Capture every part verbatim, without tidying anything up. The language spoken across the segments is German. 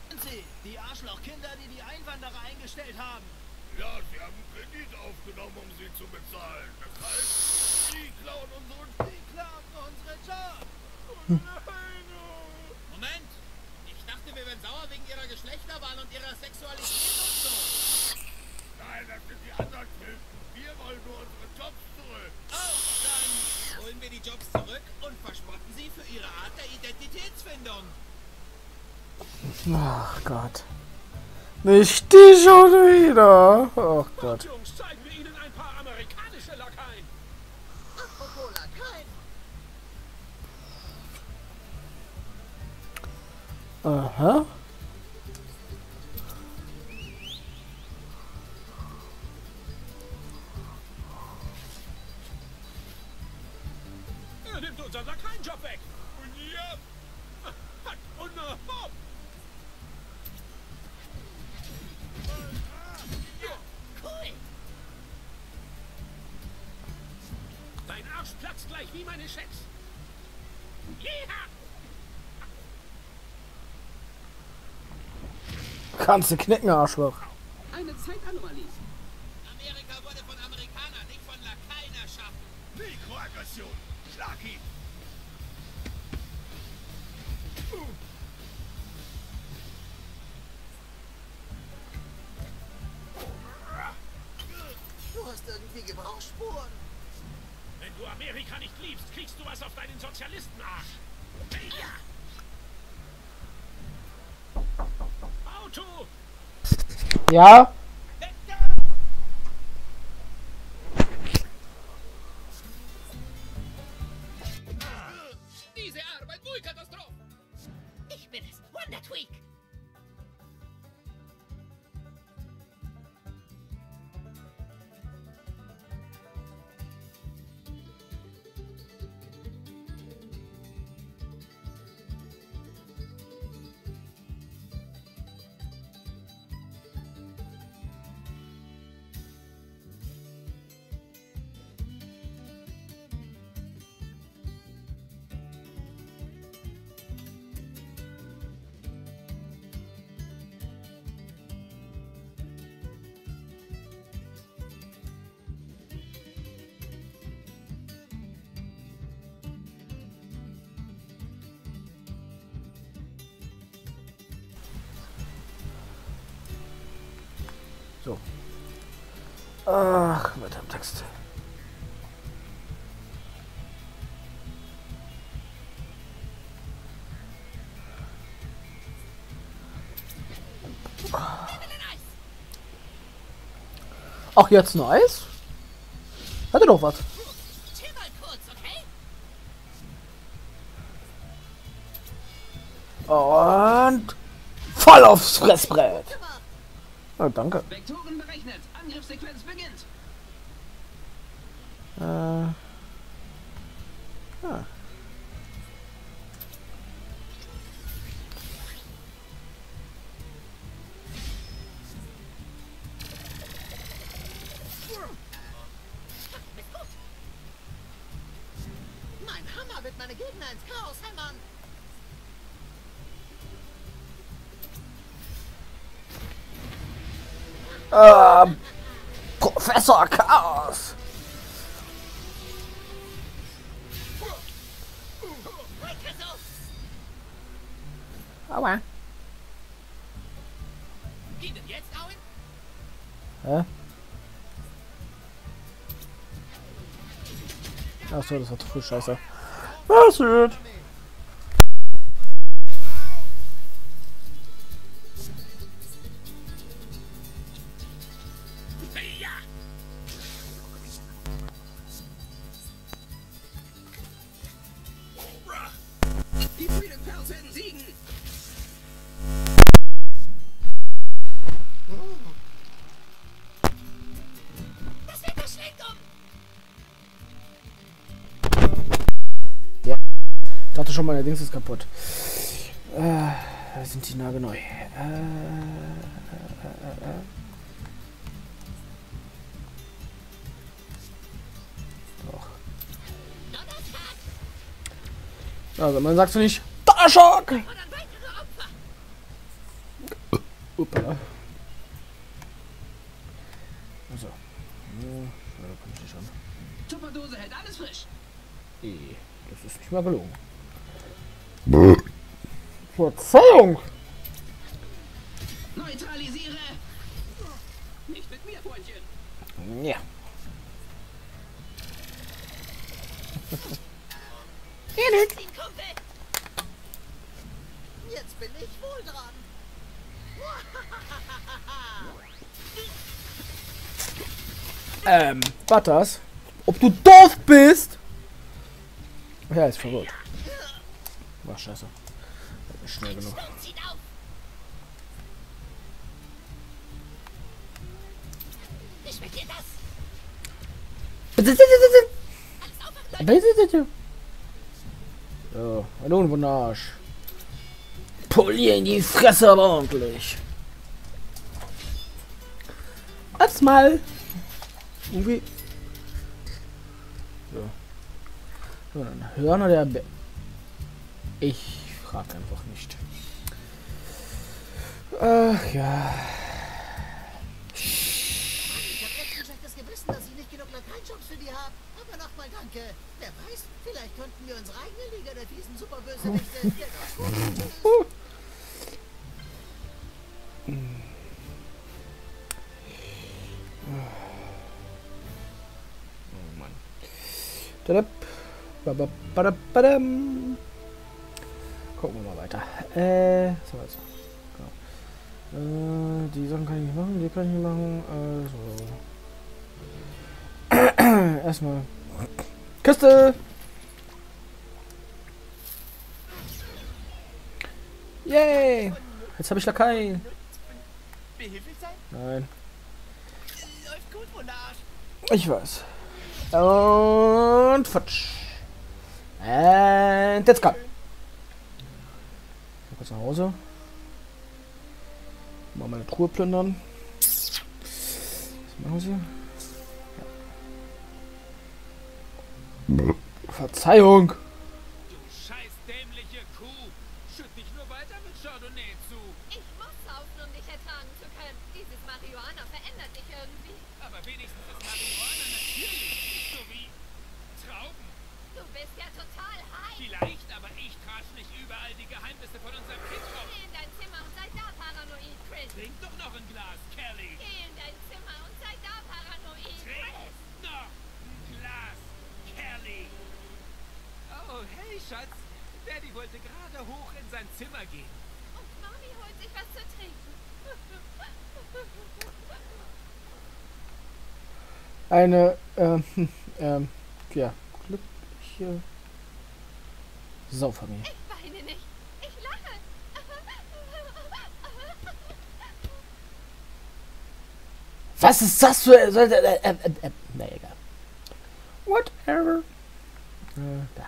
Sie, die Arschlochkinder, die die Einwanderer eingestellt haben. Ja, sie haben Kredit aufgenommen, um sie zu bezahlen. Das heißt, sie klauen unseren... Die klauen unsere Jobs. Oh nein, oh. Moment! Ich dachte, wir wären sauer wegen ihrer Geschlechterwahl und ihrer Sexualität und so. Nein, das sind die anderen Typen. Wir wollen nur unsere Jobs zurück. Oh, dann holen wir die Jobs zurück und verspotten sie für ihre Art der Identitätsfindung. Ach Gott. Nicht die schon wieder. Oh Gott. Jungs, zeigen wir ihnen ein paar amerikanische Lakaien. Apropos Lakaien. Aha. Er nimmt unseren Lakaienjob weg. Und ja. Hat und äh, Bob. Cool. Dein Arsch platzt gleich wie meine Schecks. Jeha! Kannst du knicken, Arschloch. Eine Zeitanomalie. Amerika wurde von Amerikanern, nicht von Lakaien erschaffen. Mikroaggression. Schlag ihn. Du hast irgendwie Gebrauchsspuren. Wenn du Amerika nicht liebst, kriegst du was auf deinen Sozialistenarsch. Ja. Auto! Ja? Diese Arbeit, muy Katastrophe! Ich bin es, Wonder Tweak. So. Ach, mit dem Text. Ach, jetzt ein Eis? Hatte doch was. Chill mal kurz, okay? Und voll aufs Fressbrett. Oh, danke. Vektoren berechnet. Angriffssequenz beginnt. Äh. Ah. Mein Hammer wird meine Gegner ins Chaos hämmern. Ähm, Professor Chaos. Weiter so. Aua. Geht es jetzt, Owen? Hä? Achso, das war zu früh, scheiße. Was wird? Ja. Die Freedom Pals werden siegen. Das Wetter schlägt um. Ja. Ich dachte schon, meine Dings ist kaputt. Äh, da sind die nagelneu. Äh, äh, äh, äh. Doch. Also, man sagt so nicht. Donnerschock! Oder weitere Opfer. Uppala. Also. Ja, da kann ich nicht an. Tupperdose hält alles frisch. Eh, das ist nicht mal gelungen. Verzeihung! Neutralisiere! Nicht mit mir, Freundchen. Ja. Ziehen, Kumpel! Jetzt bin ich wohl dran. Ähm, was das? Ob du doof bist? Ja, ist verrückt. War scheiße. Nicht schnell genug. Zieht auf! Wie schmeckt dir das? So, ein Unwunarsch. Polier in die Fresse, aber ordentlich. Als mal. Irgendwie. So. So, dann Hörner der Be Ich frage einfach nicht. Ach ja. Ich hab echt ein schlechtes Gewissen, dass ich nicht genug Lateinjobs für die habe. Aber nochmal danke. Wer weiß, vielleicht könnten wir unsere eigene Liga der fiesen Superbösewichte, der das Vorbild ist. Oh Mann. Tadap. Bababadabadam. Gucken wir mal weiter. Äh, so jetzt. Genau. Äh, die Sachen kann ich nicht machen, die kann ich nicht machen. Also. Erstmal. Küste! Yay! Jetzt habe ich Lakai. Behilflich sein? Nein. Läuft gut, Wunderarsch. Ich weiß. Und futsch. Und jetzt komm. Kurz nach Hause. Mal meine Truhe plündern. Was machen sie? Ja. Verzeihung. Du scheiß dämliche Kuh! Schütt dich nur weiter mit Chardonnay zu! Ich muss saufen, um dich ertragen zu können. Dieses Marihuana verändert dich irgendwie. Aber wenigstens ist Marihuana natürlich, nicht so wie Trauben. Du bist ja total high. Vielleicht, aber ich trasch nicht überall die Geheimnisse von unserem Kind rum. Geh in dein Zimmer und sei da paranoid, Chris. Trink doch noch ein Glas, Kelly! Geh in dein Zimmer und sei da paranoid, Trink Chris. noch ein Glas, Kelly! Oh, hey, Schatz. Daddy wollte gerade hoch in sein Zimmer gehen. Und Mami holt sich was zu trinken. Eine, ähm, ähm, ja, glückliche Saufamilie. Ich weine nicht. Ich lache. Was ist das für... Äh, äh, äh, äh, na egal. Whatever. Äh, da.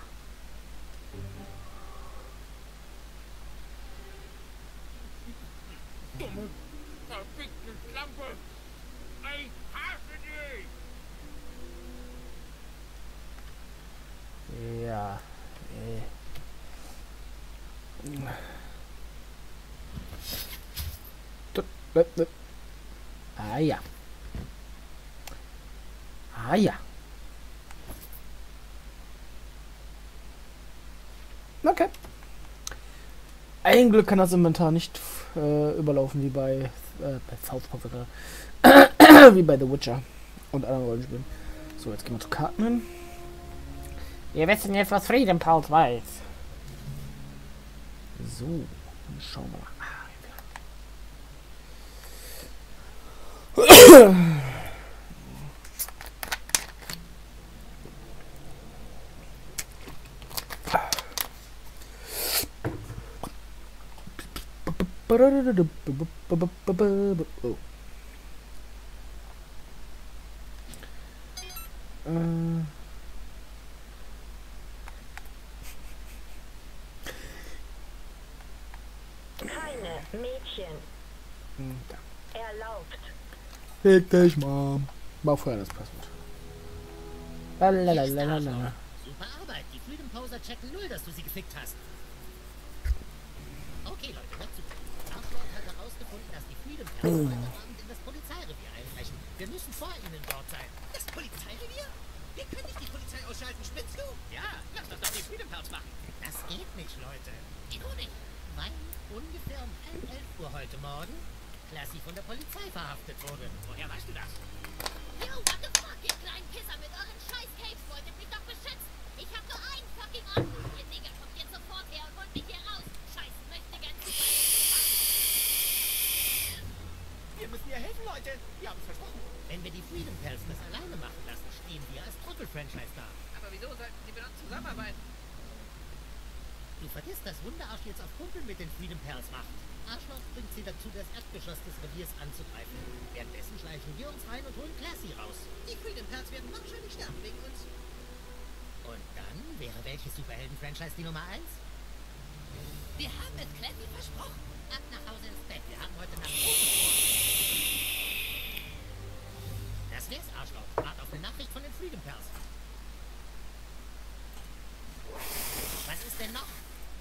Dumme, verfickte Schlampe! Ich hasse dich! Ja. Äh. Tut, äh, äh. Ah ja. Ah ja. Okay. Ein Glück kann das Inventar nicht äh, überlaufen wie bei, äh, bei South Park, wie bei The Witcher und anderen Rollenspielen. So, jetzt gehen wir zu Karten hin. Wir wissen jetzt, was Freedom Pulse weiß. So, dann schauen wir mal. Oh. Äh. Keine Mädchen Hm, da. erlaubt. Fick dich, Mom. War vorher das Passwort. Lalalala. Super Arbeit. Die Freedom Poser checken null, dass du sie gefickt hast. Okay, Leute, hört zu. Arschloch hat herausgefunden, dass die heute Abend in das Polizeirevier einbrechen. Wir müssen vor ihnen dort sein. Das Polizeirevier? Wir können nicht die Polizei ausschalten, spinnst du? Ja, lass das doch die Freedom Pals machen. Das geht nicht, Leute. Wieso nicht? Weil ungefähr um halb elf Uhr heute Morgen Classy von der Polizei verhaftet wurde. Woher weißt du das? Yo, what the fuck, ihr kleinen Pisser mit euren scheiß Capes wolltet mich doch beschützen. Ich hab nur einen fucking Ort. Ihr Digger kommt jetzt sofort her und holt mich hier raus. Scheiß möchte gern Wir müssen ihr helfen, Leute. Wir haben es versprochen. Wenn wir die Freedom Pals das alleine machen lassen, stehen wir als Trottel-Franchise da. Aber wieso sollten sie mit uns zusammenarbeiten? Du vergisst, dass Wunderarsch jetzt auf Kumpel mit den Freedom Pals macht. Arschloch bringt sie dazu, das Erdgeschoss des Reviers anzugreifen. Währenddessen schleichen wir uns rein und holen Classy raus. Die Freedom Pals werden wahrscheinlich sterben wegen uns. Und dann wäre welches Superhelden-Franchise die Nummer eins? Wir haben es Classy versprochen. Ab nach Hause ins Bett. Wir haben heute Nacht Großes vor. Das wär's, Arschloch. Wart auf eine Nachricht von den Freedom Pals. Was ist denn noch?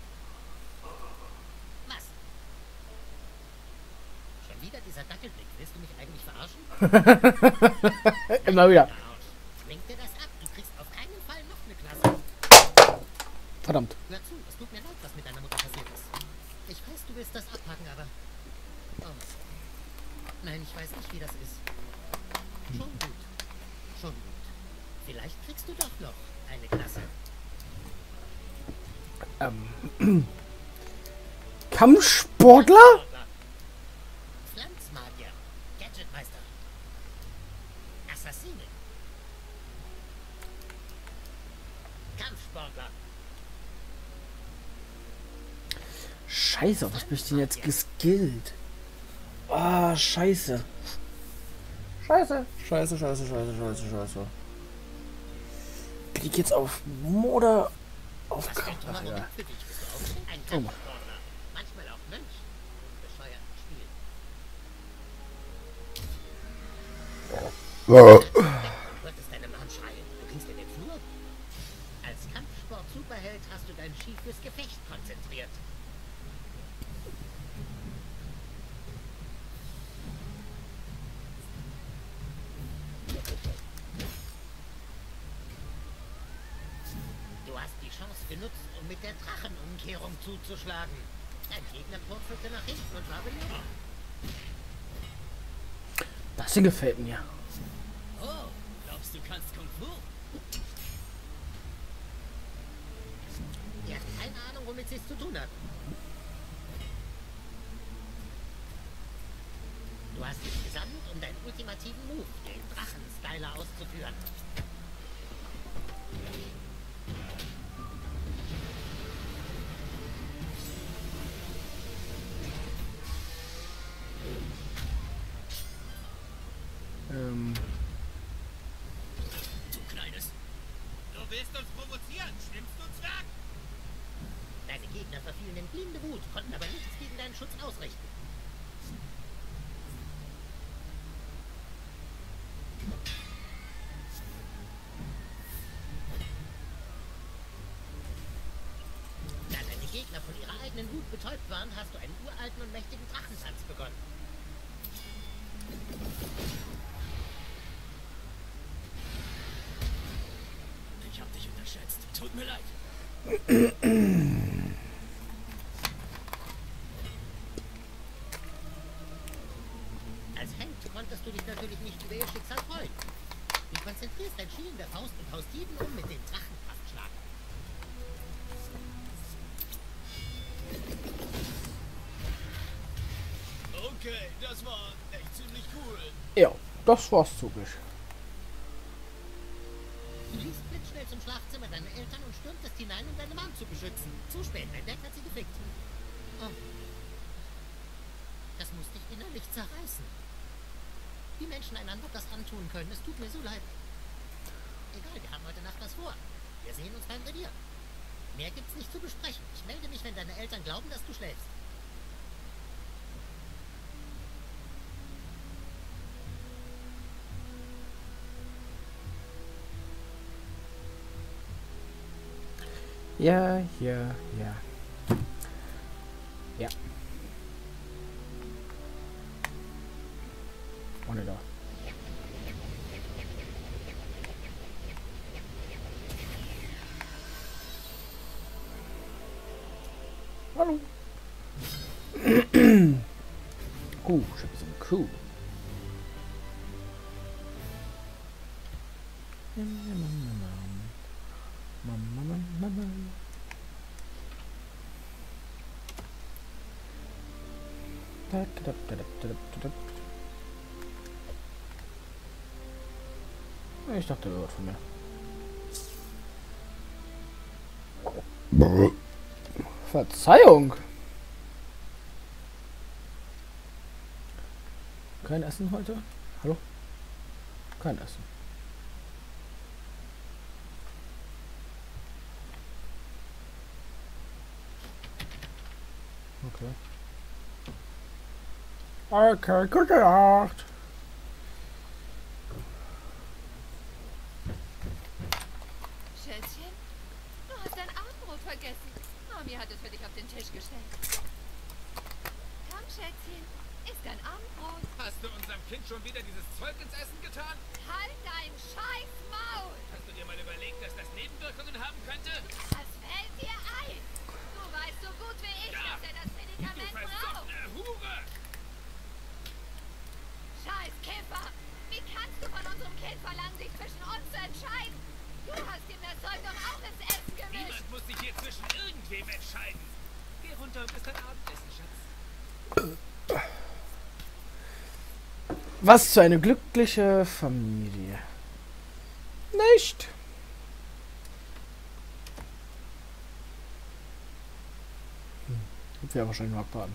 Was? Schon wieder dieser Dackelblick. Willst du mich eigentlich verarschen? Immer wieder. Arsch. Lenk dir das ab. Du kriegst auf keinen Fall noch eine Klasse. Verdammt. Hör zu, es tut mir leid, was mit deiner Mutter passiert ist. Ich weiß, du willst das abhaken, aber... Oh. Nein, ich weiß nicht, wie das ist. Schon gut. Schon gut. Vielleicht kriegst du doch noch eine Klasse. Ähm. Kampfsportler? Pflanzmagier. Gadgetmeister. Assassine. Kampfsportler. Scheiße, auf was bin ich denn jetzt geskillt? Ah, scheiße. Scheiße. Scheiße, scheiße, scheiße, scheiße, scheiße. Klick jetzt auf Moder. Auf Was für ein toller Ach, Moment ja. für dich. Bist du auch ein Kampfsportler? Manchmal auch Mönch. Bescheuerten Spiel. Du wolltest deine Mom schreien. Du gingst in den Flur. Als Kampfsport-Superheld hast du dein Ski fürs Gefecht konzentriert. Du hast die Chance genutzt, um mit der Drachenumkehrung zuzuschlagen. Dein Gegner purzelte nach hinten und war benutzt. Das hier gefällt mir. Oh, glaubst du kannst Kung Fu? Er hat keine Ahnung, womit sie es zu tun hat. Du hast dich gesammelt, um deinen ultimativen Move, den Drachenstyler, auszuführen. Ähm. Du Kleines. Du willst uns provozieren, stimmst du, Zwerg? Deine Gegner verfielen in blinde Wut, konnten aber nichts gegen deinen Schutz ausrichten. Da deine Gegner von ihrer eigenen Wut betäubt waren, hast du einen uralten und mächtigen Drachentanz begonnen. Ich hab dich unterschätzt. Tut mir leid. Als Held konntest du dich natürlich nicht über ihr Schicksal freuen. Du konzentrierst dein Ski in der Faust und haust jeden um mit dem Drachenkraftschlag. Okay, das war echt ziemlich cool. Ja, das war's zugleich. Du liefst blitzschnell zum Schlafzimmer deiner Eltern und stürmtest hinein, um deine Mom zu beschützen. Zu spät, dein Dad hat sie gefickt. Oh. Das muss dich innerlich zerreißen. Wie Menschen einander das antun können, es tut mir so leid. Egal, wir haben heute Nacht was vor. Wir sehen uns beim Revier. Mehr gibt's nicht zu besprechen. Ich melde mich, wenn deine Eltern glauben, dass du schläfst. Ja, ja, ja. Ja. Oh ne, da. Hallo. Oh, ich hab so eine Kuh. Ich dachte, er hört von mir. Verzeihung. Kein Essen heute? Hallo? Kein Essen. Okay. Okay, gute Nacht. Schätzchen, du hast dein Abendbrot vergessen. Mami hat es für dich auf den Tisch gestellt. Komm, Schätzchen, isst dein Abendbrot. Hast du unserem Kind schon wieder dieses Zeug ins Essen getan? Halt dein scheiß Maul! Hast du dir mal überlegt, dass das Nebenwirkungen haben könnte? Was fällt dir ein? Du weißt so gut wie ich, Ja. dass er das Du Medikament braucht. versoffene Hure! Scheiß Kiffer! Wie kannst du von unserem Kind verlangen, sich zwischen uns zu entscheiden? Du hast ihm das Zeug doch auch ins Essen gemischt. Niemand muss sich hier zwischen irgendwem entscheiden. Geh runter und isst dein Abendessen, Schatz. Was für eine glückliche Familie. Nicht? Hm. Gibt ja wahrscheinlich noch abwarten.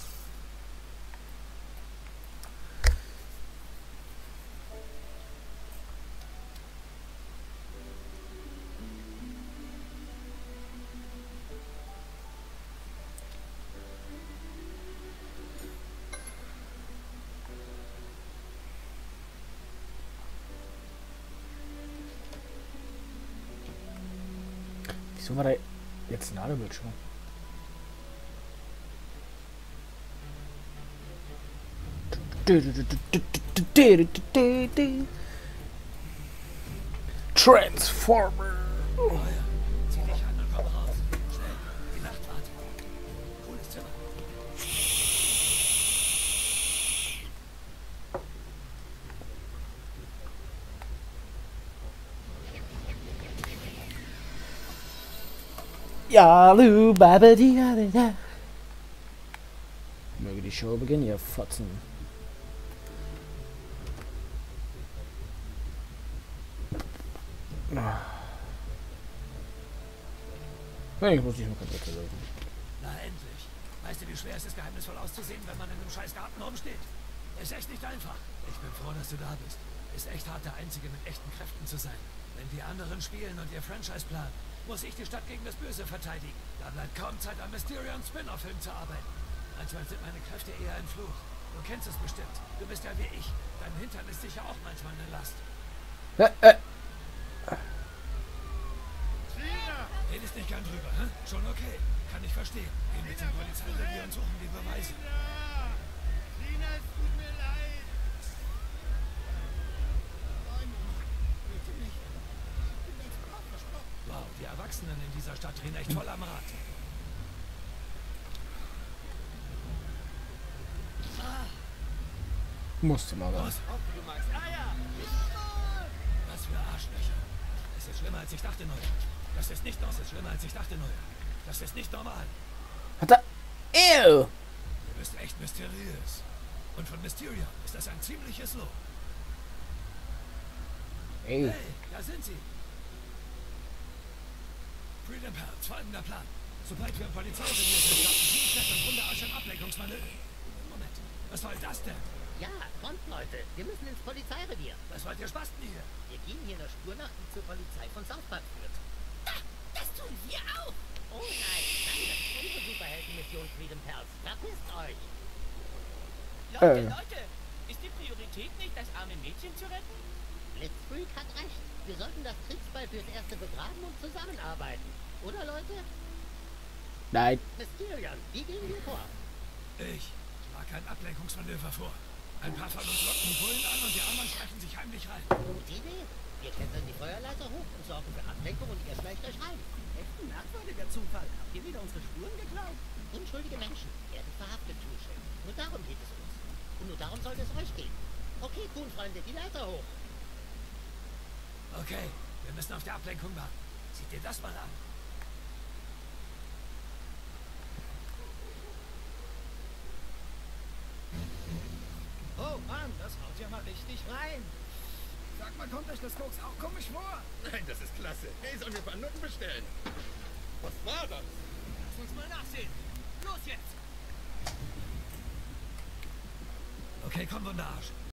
Wieso war da jetzt ein Ladebildschirm? Transformer. Zieh dich an und komm raus. Schnell. Die Nachtwarte. Cooles Zimmer. Ja, lu, babadi, da, da. Möge die Show beginnen, ihr Fotzen. Hey, ich muss nicht mehr komplett lösen. Na endlich. Weißt du, wie schwer es ist, geheimnisvoll auszusehen, wenn man in einem scheiß Garten rumsteht? Ist echt nicht einfach. Ich bin froh, dass du da bist. Ist echt hart, der Einzige mit echten Kräften zu sein. Wenn die anderen spielen und ihr Franchise planen, muss ich die Stadt gegen das Böse verteidigen. Da bleibt kaum Zeit, an Mysterion Spin-off-Film zu arbeiten. Manchmal sind meine Kräfte eher ein Fluch. Du kennst es bestimmt. Du bist ja wie ich. Dein Hintern ist sicher auch manchmal eine Last. Äh, äh. Redest nicht gern drüber, hä? Schon okay. Kann ich verstehen. Gehen wir zum Polizeirevier und suchen die Beweise. Lina, es tut mir leid. Nein, bitte nicht. Ich bin ganz brav versprochen. Wow, die Erwachsenen in dieser Stadt drehen echt voll am Rad. Musste mal was. Was? Du magst Eier. Was für Arschlöcher. Es ist schlimmer, als ich dachte, Neuer. Das ist nicht noch, es ist schlimmer, als ich dachte, Neuer. Das ist nicht normal. Hat er... Ew! Du bist echt mysteriös. Und von Mysterion ist das ein ziemliches Lob. Ey. Hey, da sind sie. Freedom Pals, folgender Plan. Sobald wir im Polizeirevier sind, starten Teamchat und Hundearsch ein Ablenkungsmanöver. Moment, was soll das denn? Ja, kommt Leute, wir müssen ins Polizeirevier. Was wollt ihr Spasten hier? Wir gehen hier einer Spur nach, die zur Polizei von South Park führt. Das tun wir auch. Oh nein, nein, das ist unsere Superheldenmission Freedom Pals. Verpisst euch! Leute, Äh. Leute, ist die Priorität nicht, das arme Mädchen zu retten? Blitzfreak hat recht. Wir sollten das Kriegsball fürs Erste begraben und zusammenarbeiten. Oder, Leute? Nein. Mysterion, wie gehen wir vor? Ich schlage ein Ablenkungsmanöver vor. Ein paar von uns locken die Bullen an und die anderen schleichen sich heimlich rein. Gute Idee. Wir klettern die Feuerleiter hoch und sorgen für Ablenkung und ihr schleicht euch rein. Echt ein merkwürdiger Zufall. Habt ihr wieder unsere Spuren geklaut? Unschuldige Menschen werden verhaftet, Tusche. Nur darum geht es uns. Und nur darum sollte es euch gehen. Okay, Kuhn-Freunde, die Leiter hoch. Okay, wir müssen auf die Ablenkung warten. Sieh dir das mal an. Oh Mann, das haut ja mal richtig rein. Sag mal, kommt euch das Koks auch komisch vor? Nein, das ist klasse. Hey, sollen wir ein paar Nutten bestellen? Was war das? Lass uns mal nachsehen. Los jetzt! Okay, komm, Wunderarsch.